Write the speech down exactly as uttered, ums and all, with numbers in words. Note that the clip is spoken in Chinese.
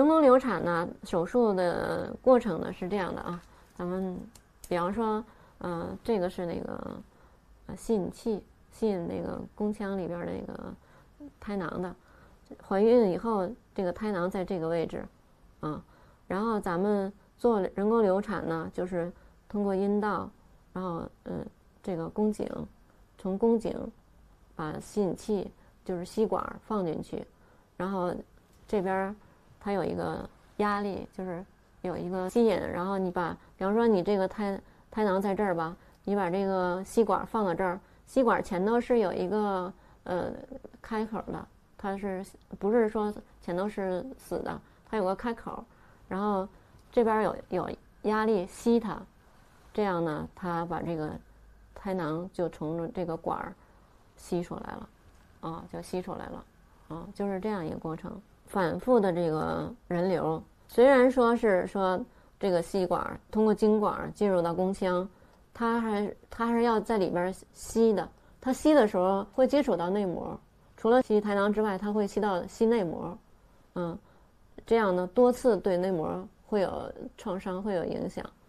人工流产呢，手术的过程呢是这样的啊，咱们比方说，呃，这个是那个呃吸引器，吸引那个宫腔里边的那个胎囊的。怀孕以后，这个胎囊在这个位置，啊，然后咱们做人工流产呢，就是通过阴道，然后嗯，这个宫颈，从宫颈把吸引器就是吸管放进去，然后这边它有一个压力，就是有一个吸引，然后你把，比方说你这个胎胎囊在这儿吧，你把这个吸管放到这儿，吸管前头是有一个呃开口的。它是不是说前头是死的？它有个开口，然后这边有有压力吸它，这样呢，它把这个胎囊就从这个管儿吸出来了，啊，就吸出来了，啊，就是这样一个过程。反复的这个人流，虽然说是说这个吸管通过经管进入到宫腔，它还它还是要在里边吸的，它吸的时候会接触到内膜。除了吸胎囊之外，它会吸到吸内膜，嗯，这样呢多次对内膜会有创伤，会有影响。